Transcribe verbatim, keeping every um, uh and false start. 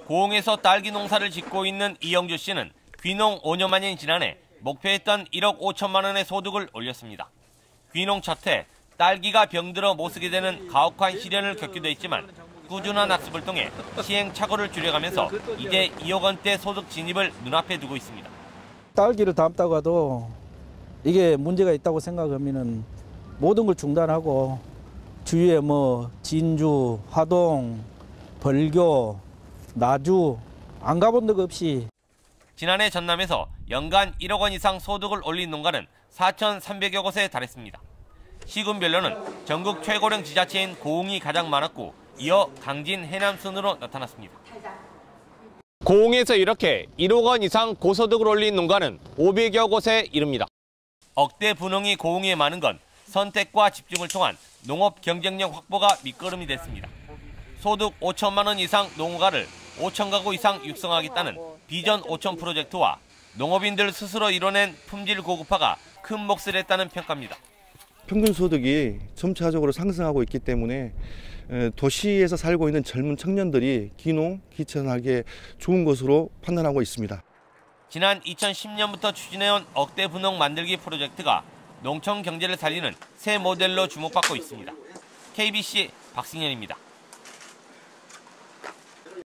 고흥에서 딸기 농사를 짓고 있는 이영주 씨는 귀농 오 년 만인 지난해 목표했던 일억 오천만 원의 소득을 올렸습니다. 귀농 첫 해 딸기가 병들어 못 쓰게 되는 가혹한 시련을 겪기도 했지만 꾸준한 학습을 통해 시행착오를 줄여가면서 이제 이억 원대 소득 진입을 눈앞에 두고 있습니다. 딸기를 담다가도 이게 문제가 있다고 생각하면은 모든 걸 중단하고 주위에 뭐 진주, 화동, 벌교, 나주 안 가본 적 없이 지난해 전남에서 연간 일억 원 이상 소득을 올린 농가는 사천삼백여 곳에 달했습니다. 시군별로는 전국 최고령 지자체인 고흥이 가장 많았고 이어 강진, 해남 순으로 나타났습니다. 고흥에서 이렇게 일억 원 이상 고소득을 올린 농가는 오백여 곳에 이릅니다. 억대 분홍이 고흥에 많은 건 선택과 집중을 통한 농업 경쟁력 확보가 밑거름이 됐습니다. 소득 오천만 원 이상 농가를 오천 가구 이상 육성하겠다는 비전 오천 프로젝트와 농업인들 스스로 이뤄낸 품질 고급화가 큰 몫을 했다는 평가입니다. 평균 소득이 점차적으로 상승하고 있기 때문에 도시에서 살고 있는 젊은 청년들이 귀농, 귀촌하기에 좋은 것으로 판단하고 있습니다. 지난 이천십 년부터 추진해온 억대 분홍 만들기 프로젝트가 농촌 경제를 살리는 새 모델로 주목받고 있습니다. 케이비씨 박승현입니다.